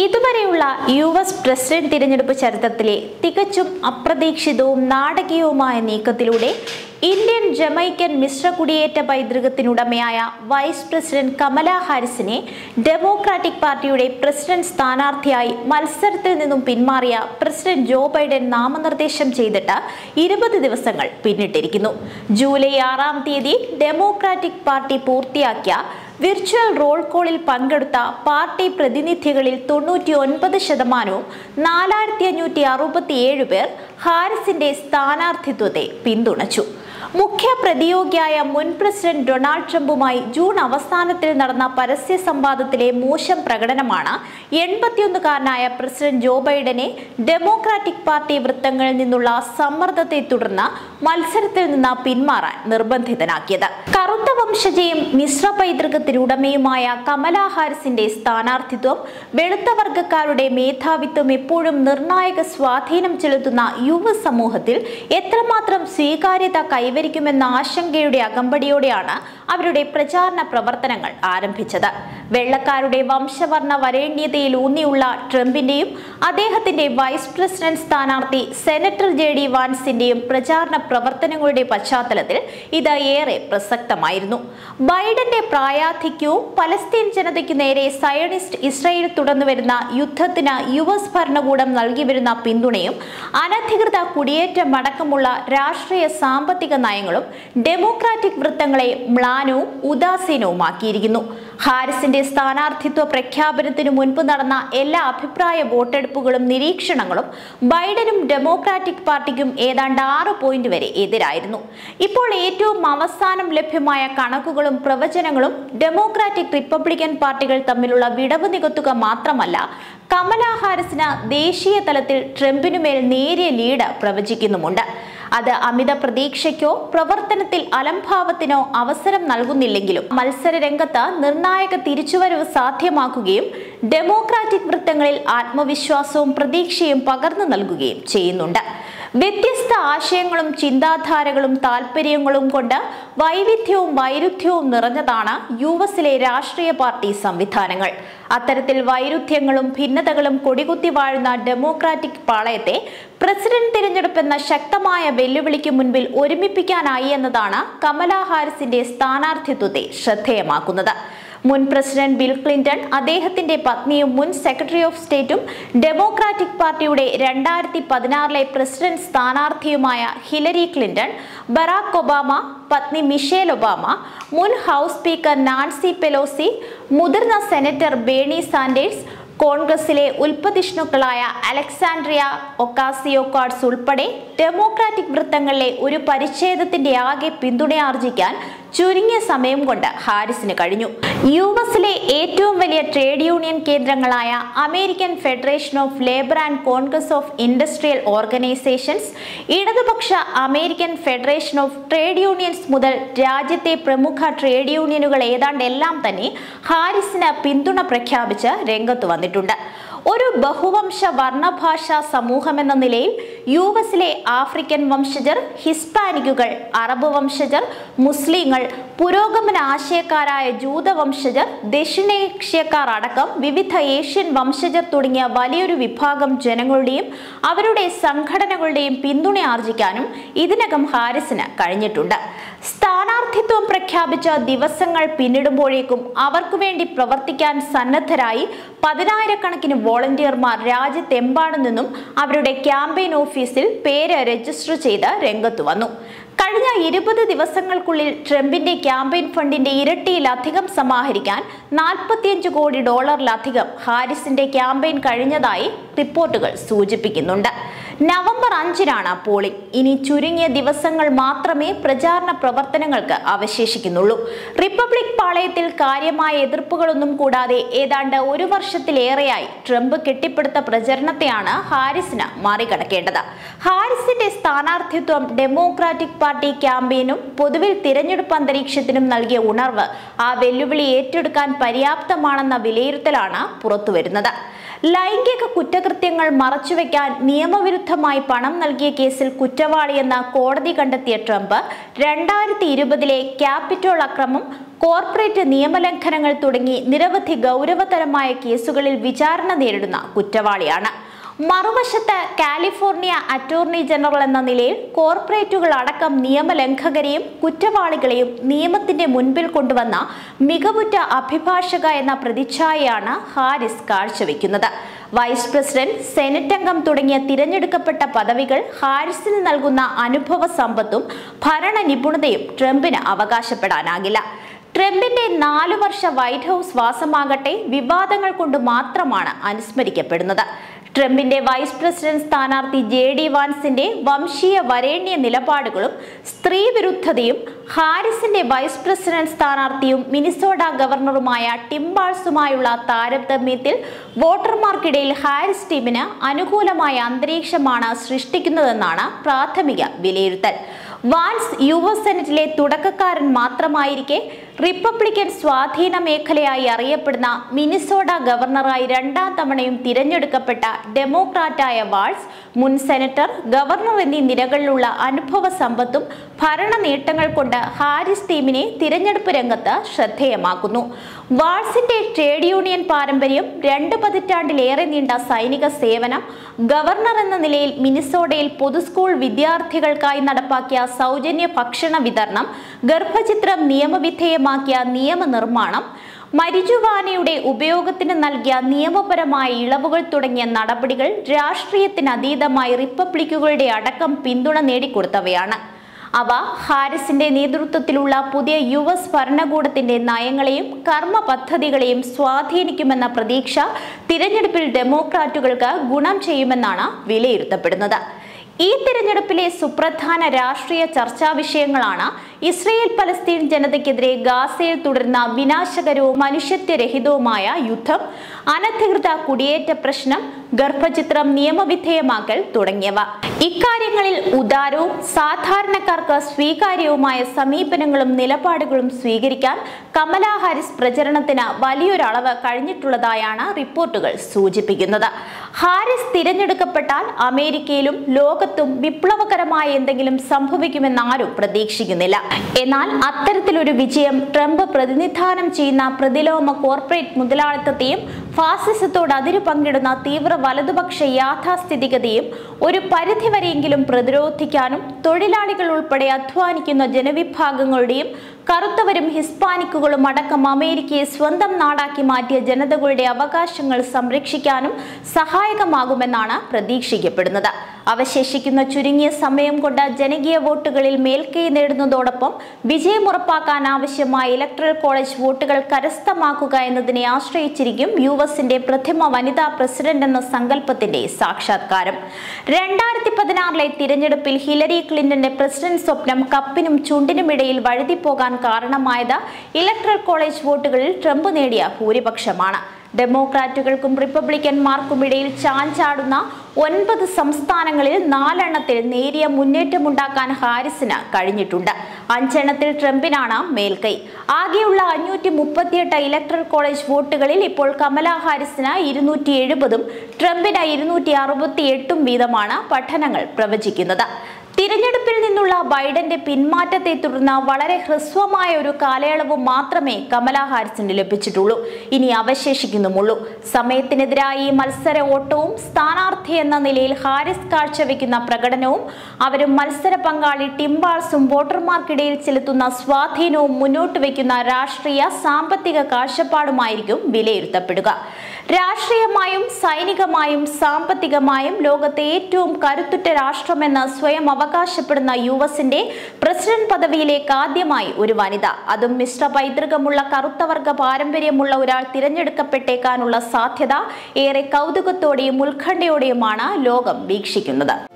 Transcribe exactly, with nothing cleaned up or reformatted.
ഇതുവരെയുള്ള U S president തിരഞ്ഞെടുപ്പ് ചരിത്രത്തിലെ തികച്ചും അപ്രതീക്ഷിതവും നാടകീയവുമായ നീക്കത്തിലൂടെ ഇന്ത്യൻ ജമൈക്കൻ മിശ്ര കുടിയേറ്റ പൈതൃകത്തിനുടമയായ വൈസ് പ്രസിഡന്റ് കമലാ ഹാരിസിനെ ഡെമോക്രാറ്റിക് പാർട്ടിയുടെ പ്രസിഡന്റ് സ്ഥാനാർത്ഥിയായി മത്സരത്തിൽ നിന്നും പിന്മാറിയ പ്രസിഡന്റ് ജോ ബൈഡൻ നാമനിർദ്ദേശം ചെയ്തിട്ട് ഇരുപത് ദിവസങ്ങൾ പിന്നിട്ടിരിക്കുന്നു. ജൂലൈ ആറാം തീയതി ഡെമോക്രാറ്റിക് പാർട്ടി പൂർത്തിയാക്കിയ വിർച്വൽ റോൾ കോളിൽ പങ്കെടുത്ത പാർട്ടി പ്രതിനിധികളിൽ തൊണ്ണൂറ്റി ഒൻപത് ശതമാനവും നാലായിരത്തി അഞ്ഞൂറ്റി അറുപത്തി ഏഴ് പേർ ഹാരിസിന്റെ സ്ഥാനാർത്ഥിത്വത്തെ പിന്തുണച്ചു. മുഖ്യ പ്രതിയോഗിയായ മുൻ പ്രസിഡന്റ് ഡൊണാൾഡ് ട്രംപുമായി ജൂൺ അവസാനത്തിൽ നടന്ന പരസ്യ സംവാദത്തിലെ മോശം പ്രകടനമാണ് എൺപത്തിയൊന്നുകാരനായ പ്രസിഡന്റ് ജോ ബൈഡനെ ഡെമോക്രാറ്റിക് പാർട്ടി വൃത്തങ്ങളിൽ നിന്നുള്ള സമ്മർദ്ദത്തെ തുടർന്ന് മത്സരത്തിൽ നിന്ന് പിന്മാറാൻ നിർബന്ധിതനാക്കിയത്. കറുത്ത വംശജയും മിശ്ര പൈതൃകത്തിനുടമയുമായ കമലാ ഹാരിസിന്റെ സ്ഥാനാർത്ഥിത്വം വെളുത്ത വർഗക്കാരുടെ മേധാവിത്വം എപ്പോഴും നിർണായക സ്വാധീനം ചെലുത്തുന്ന യു എസ് സമൂഹത്തിൽ എത്രമാത്രം സ്വീകാര്യത കൈവരിക്കുമെന്ന ആശങ്കയുടെ അകമ്പടിയോടെയാണ് അവരുടെ പ്രചാരണ പ്രവർത്തനങ്ങൾ ആരംഭിച്ചത്. വെള്ളക്കാരുടെ വംശവർണ്ണ വരേണ്യതയിൽ ഊന്നിയുള്ള ട്രംപിന്റെയും അദ്ദേഹത്തിന്റെ വൈസ് പ്രസിഡന്റ് സ്ഥാനാർത്ഥി സെനറ്റർ ജെ ഡി വാൻസിന്റെയും പ്രചാരണ പ്രവർത്തനങ്ങളുടെ പശ്ചാത്തലത്തിൽ ഇത് ഏറെ പ്രസക്തമായിരുന്നു. ബൈഡന്റെ പ്രായാധിക്യവും പലസ്തീൻ ജനതയ്ക്കു നേരെ സയണിസ്റ്റ് ഇസ്രായേൽ തുടർന്നുവരുന്ന യുദ്ധത്തിന് യു എസ് ഭരണകൂടം നൽകി വരുന്ന പിന്തുണയും അനധികൃത കുടിയേറ്റമടക്കമുള്ള രാഷ്ട്രീയ സാമ്പത്തിക നയങ്ങളും ഡെമോക്രാറ്റിക് വൃത്തങ്ങളെ മ്ലാനവും ഉദാസീനവുമാക്കിയിരിക്കുന്നു. ഹാരിസിന്റെ സ്ഥാനാർത്ഥിത്വ പ്രഖ്യാപനത്തിനു മുൻപ് നടന്ന എല്ലാ അഭിപ്രായ വോട്ടെടുപ്പുകളും നിരീക്ഷണങ്ങളും ബൈഡനും ഡെമോക്രാറ്റിക് പാർട്ടിക്കും ഏതാണ്ട് ആറ് പോയിന്റ് വരെ എതിരായിരുന്നു. ഇപ്പോൾ ഏറ്റവും അവസാനം ലഭ്യമായ കണക്കുകളും പ്രവചനങ്ങളും ഡെമോക്രാറ്റിക് റിപ്പബ്ലിക്കൻ പാർട്ടികൾ തമ്മിലുള്ള വിടവ് നികത്തുക മാത്രമല്ല, കമലാ ഹാരിസിന് ദേശീയ തലത്തിൽ ട്രംപിനുമേൽ നേരിയ ലീഡ് പ്രവചിക്കുന്നുമുണ്ട്. അത് അമിത പ്രതീക്ഷയ്ക്കോ പ്രവർത്തനത്തിൽ അലംഭാവത്തിനോ അവസരം നൽകുന്നില്ലെങ്കിലും മത്സര രംഗത്ത് നിർണായക തിരിച്ചുവരവ് സാധ്യമാക്കുകയും ഡെമോക്രാറ്റിക് വൃത്തങ്ങളിൽ ആത്മവിശ്വാസവും പ്രതീക്ഷയും പകർന്നു നൽകുകയും ചെയ്യുന്നുണ്ട്. വ്യത്യസ്ത ആശയങ്ങളും ചിന്താധാരകളും താല്പര്യങ്ങളും കൊണ്ട് വൈവിധ്യവും വൈരുദ്ധ്യവും നിറഞ്ഞതാണ് യു എസിലെ രാഷ്ട്രീയ പാർട്ടി സംവിധാനങ്ങൾ. അത്തരത്തിൽ വൈരുദ്ധ്യങ്ങളും ഭിന്നതകളും കൊടികുത്തി വാഴുന്ന ഡെമോക്രാറ്റിക് പാളയത്തെ പ്രസിഡന്റ് തിരഞ്ഞെടുപ്പ് എന്ന ശക്തമായ വെല്ലുവിളിക്ക് മുൻപിൽ ഒരുമിപ്പിക്കാനായി എന്നതാണ് കമലാ ഹാരിസിന്റെ സ്ഥാനാർത്ഥിത്വത്തെ ശ്രദ്ധേയമാക്കുന്നത്. മുൻ പ്രസിഡന്റ് ബിൽ ക്ലിന്റൺ, അദ്ദേഹത്തിന്റെ പത്നിയും മുൻ സെക്രട്ടറി ഓഫ് സ്റ്റേറ്റും ഡെമോക്രാറ്റിക് പാർട്ടിയുടെ രണ്ടായിരത്തി പതിനാറിലെ പ്രസിഡന്റ് സ്ഥാനാർത്ഥിയുമായ ഹിലരി ക്ലിന്റൺ, ബറാക് ഒബാമ, പത്നി മിഷേൽ ഒബാമ, മുൻ ഹൗസ് സ്പീക്കർ നാൻസി പെലോസി, മുതിർന്ന സെനറ്റർ ബേണി സാൻഡേഴ്സ്, കോൺഗ്രസിലെ ഉൽപ്പതിഷ്ണുക്കളായ അലക്സാൻഡ്രിയ ഒക്കാസിയോ-കോർട്സ് ഉൾപ്പെടെ ഡെമോക്രാറ്റിക് വൃത്തങ്ങളിലെ ഒരു പരിച്ഛേദത്തിന്റെ ആകെ പിന്തുണയാർജിക്കാൻ ചുരുങ്ങിയ സമയം കൊണ്ട് ഹാരിസിന് കഴിഞ്ഞു. യു എസിലെ ഏറ്റവും വലിയ ട്രേഡ് യൂണിയൻ കേന്ദ്രങ്ങളായ American Federation of Labor and Congress of Industrial Organizations, ഇടതുപക്ഷ American Federation of Trade Unions മുതൽ രാജ്യത്തെ പ്രമുഖ ട്രേഡ് യൂണിയനുകൾ ഏതാണ്ട് എല്ലാം തന്നെ ഹാരിസിന് പിന്തുണ പ്രഖ്യാപിച്ച് രംഗത്ത് വന്നിട്ടുണ്ട്. ഒരു ബഹുവംശ വർണ്ണഭാഷാ സമൂഹമെന്ന നിലയിൽ യു എസിലെ ആഫ്രിക്കൻ വംശജർ, ഹിസ്പാനിക്കുകൾ, അറബ് വംശജർ, മുസ്ലിങ്ങൾ, പുരോഗമന ആശയക്കാരായ ജൂത വംശജർ, ദക്ഷിണേഷ്യക്കാർ അടക്കം വിവിധ ഏഷ്യൻ വംശജർ തുടങ്ങിയ വലിയൊരു വിഭാഗം ജനങ്ങളുടെയും അവരുടെ സംഘടനകളുടെയും പിന്തുണ ആർജിക്കാനും ഇതിനകം ഹാരിസിന് കഴിഞ്ഞിട്ടുണ്ട്. സ്ഥാനാർത്ഥിത്വം പ്രഖ്യാപിച്ച ദിവസങ്ങൾ പിന്നിടുമ്പോഴേക്കും അവർക്കു വേണ്ടി പ്രവർത്തിക്കാൻ സന്നദ്ധരായി പതിനായിരക്കണക്കിന് വോളണ്ടിയർമാർ രാജ്യത്തെമ്പാടു നിന്നും അവരുടെ ക്യാമ്പയിൻ ഓഫീസിൽ പേര് രജിസ്റ്റർ ചെയ്ത് രംഗത്തു വന്നു. കഴിഞ്ഞ ഇരുപത് ദിവസങ്ങൾക്കുള്ളിൽ ട്രംപിന്റെ ക്യാമ്പയിൻ ഫണ്ടിന്റെ ഇരട്ടിയിലധികം സമാഹരിക്കാൻ നാൽപ്പത്തിയഞ്ച് കോടി ഡോളറിലധികം ഹാരിസിന്റെ ക്യാമ്പയിൻ കഴിഞ്ഞതായി റിപ്പോർട്ടുകൾ സൂചിപ്പിക്കുന്നുണ്ട്. നവംബർ അഞ്ചിനാണ് പോളിംഗ്. ഇനി ചുരുങ്ങിയ ദിവസങ്ങൾ മാത്രമേ പ്രചാരണ പ്രവർത്തനങ്ങൾക്ക് അവശേഷിക്കുന്നുള്ളൂ. റിപ്പബ്ലിക് പാളയത്തിൽ കാര്യമായ എതിർപ്പുകളൊന്നും കൂടാതെ ഏതാണ്ട് ഒരു വർഷത്തിലേറെയായി ട്രംപ് കെട്ടിപ്പടുത്ത പ്രചരണത്തെയാണ് ഹാരിസിന് മറികടക്കേണ്ടത്. ഹാരിസിന്റെ സ്ഥാനാർത്ഥിത്വം ഡെമോക്രാറ്റിക് പാർട്ടി ക്യാമ്പയിനും പൊതുവിൽ തിരഞ്ഞെടുപ്പ് അന്തരീക്ഷത്തിനും നൽകിയ ഉണർവ് ആ വെല്ലുവിളി ഏറ്റെടുക്കാൻ പര്യാപ്തമാണെന്ന വിലയിരുത്തലാണ് പുറത്തുവരുന്നത്. ലൈംഗിക കുറ്റകൃത്യങ്ങൾ മറച്ചുവെക്കാൻ നിയമവിരുദ്ധമായി പണം നൽകിയ കേസിൽ കുറ്റവാളിയെന്ന കോടതി കണ്ടെത്തിയ ട്രംപ് രണ്ടായിരത്തി ഇരുപതിലെ ക്യാപിറ്റോൾ അക്രമം കോർപ്പറേറ്റ് നിയമലംഘനങ്ങൾ തുടങ്ങി നിരവധി ഗൗരവതരമായ കേസുകളിൽ വിചാരണ നേരിടുന്ന കുറ്റവാളിയാണ്. മറുവശത്ത് കാലിഫോർണിയ അറ്റോർണി ജനറൽ എന്ന നിലയിൽ കോർപ്പറേറ്റുകൾ അടക്കം നിയമലംഘകരെയും കുറ്റവാളികളെയും നിയമത്തിന്റെ മുൻപിൽ കൊണ്ടുവന്ന മികവുറ്റ അഭിഭാഷക എന്ന പ്രതിച്ഛായയാണ് ഹാരിസ് കാഴ്ചവെക്കുന്നത്. വൈസ് പ്രസിഡന്റ്, സെനറ്റ് അംഗം തുടങ്ങിയ തിരഞ്ഞെടുക്കപ്പെട്ട പദവികൾ ഹാരിസിന് നൽകുന്ന അനുഭവ സമ്പത്തും ഭരണ നിപുണതയും ട്രംപിന് അവകാശപ്പെടാനാകില്ല. ട്രംപിന്റെ നാലു വർഷ വൈറ്റ് ഹൌസ് വാസമാകട്ടെ വിവാദങ്ങൾ കൊണ്ട് മാത്രമാണ് അനുസ്മരിക്കപ്പെടുന്നത്. ട്രംപിന്റെ വൈസ് പ്രസിഡന്റ് സ്ഥാനാർത്ഥി ജെ ഡി വാൻസിന്റെ വംശീയ വരേണ്യ നിലപാടുകളും സ്ത്രീ വിരുദ്ധതയും ഹാരിസിന്റെ വൈസ് പ്രസിഡന്റ് സ്ഥാനാർത്ഥിയും മിനിസോഡ ഗവർണറുമായ ടിം വാൾസുമായുള്ള താരതമ്യത്തിൽ വോട്ടർമാർക്കിടയിൽ ഹാരിസ് ടീമിന് അനുകൂലമായ അന്തരീക്ഷമാണ് സൃഷ്ടിക്കുന്നതെന്നാണ് പ്രാഥമിക വിലയിരുത്തൽ. വാൻസ് യു എസ് സെനറ്റിലെ തുടക്കക്കാരൻ മാത്രമായിരിക്കെ റിപ്പബ്ലിക്കൻ സ്വാധീന മേഖലയായി അറിയപ്പെടുന്ന മിനിസോഡ ഗവർണറായി രണ്ടാം തവണയും തിരഞ്ഞെടുക്കപ്പെട്ട ഡെമോക്രാറ്റായ വാൾസ് മുൻ സെനറ്റർ, ഗവർണർ എന്നീ നിരകളിലുള്ള അനുഭവ സമ്പത്തും ഭരണ നേട്ടങ്ങൾ കൊണ്ട് ഹാരിസ് ടീമിനെ തിരഞ്ഞെടുപ്പ് രംഗത്ത് ശ്രദ്ധേയമാക്കുന്നു. വാൾസിന്റെ ട്രേഡ് യൂണിയൻ പാരമ്പര്യം, രണ്ട് പതിറ്റാണ്ടിലേറെ നീണ്ട സൈനിക സേവനം, ഗവർണർ എന്ന നിലയിൽ മിനിസോഡയിൽ പൊതുസ്കൂൾ വിദ്യാർത്ഥികൾക്കായി നടപ്പാക്കിയ സൗജന്യ ഭക്ഷണ വിതരണം, ഗർഭചിത്രം നിയമവിധേയമാക്കിയ നിയമനിർമ്മാണം, മരിജുവാനയുടെ ഉപയോഗത്തിന് നൽകിയ നിയമപരമായ ഇളവുകൾ തുടങ്ങിയ നടപടികൾ രാഷ്ട്രീയത്തിന് അതീതമായി റിപ്പബ്ലിക്കുകളുടെ അടക്കം പിന്തുണ നേടിക്കൊടുത്തവയാണ്. അവ ഹാരിസിന്റെ നേതൃത്വത്തിലുള്ള പുതിയ യു എസ് ഭരണകൂടത്തിന്റെ നയങ്ങളെയും കർമ്മ പദ്ധതികളെയും സ്വാധീനിക്കുമെന്ന പ്രതീക്ഷ തിരഞ്ഞെടുപ്പിൽ ഡെമോക്രാറ്റുകൾക്ക് ഗുണം ചെയ്യുമെന്നാണ് വിലയിരുത്തപ്പെടുന്നത്. ഈ തിരഞ്ഞെടുപ്പിലെ സുപ്രധാന രാഷ്ട്രീയ ചർച്ചാ വിഷയങ്ങളാണ് ഇസ്രയേൽ പലസ്തീൻ ജനതയ്ക്കെതിരെ ഗാസയിൽ തുടരുന്ന വിനാശകരവും മനുഷ്യത്വരഹിതവുമായ യുദ്ധം, അനധികൃത കുടിയേറ്റ പ്രശ്നം, ഗർഭചിത്രം നിയമവിധേയമാക്കൽ തുടങ്ങിയവ. ഇക്കാര്യങ്ങളിൽ ഉദാരവും സാധാരണക്കാർക്ക് സ്വീകാര്യവുമായ സമീപനങ്ങളും നിലപാടുകളും സ്വീകരിക്കാൻ കമലാ ഹാരിസ് പ്രചരണത്തിന് വലിയൊരളവ് കഴിഞ്ഞിട്ടുള്ളതായാണ് റിപ്പോർട്ടുകൾ സൂചിപ്പിക്കുന്നത്. ഹാരിസ് തിരഞ്ഞെടുക്കപ്പെട്ടാൽ അമേരിക്കയിലും ലോകത്തും വിപ്ലവകരമായ എന്തെങ്കിലും സംഭവിക്കുമെന്നാരും പ്രതീക്ഷിക്കുന്നില്ല. എന്നാൽ അത്തരത്തിലൊരു വിജയം ട്രംപ് പ്രതിനിധാനം ചെയ്യുന്ന പ്രതിലോമ കോർപ്പറേറ്റ് മുതലാളിത്തത്തെയും ഫാസിസത്തോട് അതിരു പങ്കിടുന്ന തീവ്ര വലതുപക്ഷ യാഥാസ്ഥിതികതയും ഒരു പരിധിവരെയെങ്കിലും പ്രതിരോധിക്കാനും തൊഴിലാളികൾ ഉൾപ്പെടെ അധ്വാനിക്കുന്ന ജനവിഭാഗങ്ങളുടെയും കറുത്തവരും ഹിസ്പാനിക്കുകളും അടക്കം അമേരിക്കയെ സ്വന്തം നാടാക്കി മാറ്റിയ ജനതകളുടെ അവകാശങ്ങൾ സംരക്ഷിക്കാനും സഹായകമാകുമെന്നാണ് പ്രതീക്ഷിക്കപ്പെടുന്നത്. അവശേഷിക്കുന്ന ചുരുങ്ങിയ സമയം കൊണ്ട് ജനകീയ വോട്ടുകളിൽ മേൽക്കൈ നേടുന്നതോടൊപ്പം വിജയമുറപ്പാക്കാൻ ആവശ്യമായ ഇലക്ടറൽ കോളേജ് വോട്ടുകൾ കരസ്ഥമാക്കുക എന്നതിനെ ആശ്രയിച്ചിരിക്കും യു എസിന്റെ പ്രഥമ വനിതാ പ്രസിഡന്റ് എന്ന സങ്കല്പത്തിന്റെ സാക്ഷാത്കാരം. രണ്ടായിരത്തി പതിനാറിലെ തിരഞ്ഞെടുപ്പിൽ ഹിലരി ക്ലിന്റന്റെ പ്രസിഡന്റ് സ്വപ്നം കപ്പിനും ചുണ്ടിനുമിടയിൽ വഴുതിപ്പോകാൻ കാരണമായത് ഇലക്ടറൽ കോളേജ് വോട്ടുകളിൽ ട്രംപ് നേടിയ ഭൂരിപക്ഷമാണ്. ഡെമോക്രാറ്റുകൾക്കും റിപ്പബ്ലിക്കന്മാർക്കുമിടയിൽ ചാഞ്ചാടുന്ന ഒൻപത് സംസ്ഥാനങ്ങളിൽ നാലെണ്ണത്തിൽ നേരിയ മുന്നേറ്റമുണ്ടാക്കാൻ ഹാരിസിന് കഴിഞ്ഞിട്ടുണ്ട്. അഞ്ചെണ്ണത്തിൽ ട്രംപിനാണ് മേൽക്കൈ. ആകെയുള്ള അഞ്ഞൂറ്റി മുപ്പത്തിയെട്ട് ഇലക്ടറൽ കോളേജ് വോട്ടുകളിൽ ഇപ്പോൾ കമലാ ഹാരിസിന് ഇരുന്നൂറ്റി എഴുപതും ട്രംപിന് ഇരുന്നൂറ്റി അറുപത്തി എട്ടും വീതമാണ് പഠനങ്ങൾ പ്രവചിക്കുന്നത്. തിരഞ്ഞെടുപ്പിൽ നിന്നുള്ള ബൈഡന്റെ പിന്മാറ്റത്തെ തുടർന്ന് വളരെ ഹ്രസ്വമായ ഒരു കാലയളവ് മാത്രമേ കമലാ ഹാരിസിന് ലഭിച്ചിട്ടുള്ളൂ. ഇനി അവശേഷിക്കുന്നുമുള്ളൂ. സമയത്തിനെതിരായി മത്സര ഓട്ടവും സ്ഥാനാർത്ഥി എന്ന നിലയിൽ ഹാരിസ് കാഴ്ചവെക്കുന്ന പ്രകടനവും അവരും മത്സര പങ്കാളി ടിം വാൾസും വോട്ടർമാർക്കിടയിൽ ചെലുത്തുന്ന സ്വാധീനവും മുന്നോട്ട് വയ്ക്കുന്ന രാഷ്ട്രീയ സാമ്പത്തിക കാഴ്ചപ്പാടുമായിരിക്കും വിലയിരുത്തപ്പെടുക. രാഷ്ട്രീയമായും സൈനികമായും സാമ്പത്തികമായും ലോകത്തെ ഏറ്റവും കരുത്തുറ്റ രാഷ്ട്രമെന്ന് സ്വയം അവകാശപ്പെടുന്ന യു എസിന്റെ പ്രസിഡന്റ് പദവിയിലേക്ക് ആദ്യമായി ഒരു വനിത, അതും മിശ്ര പൈതൃകമുള്ള കറുത്തവർഗ പാരമ്പര്യമുള്ള ഒരാൾ തിരഞ്ഞെടുക്കപ്പെട്ടേക്കാനുള്ള സാധ്യത ഏറെ കൗതുകത്തോടെയും ഉത്കണ്ഠയോടെയുമാണ് ലോകം വീക്ഷിക്കുന്നത്.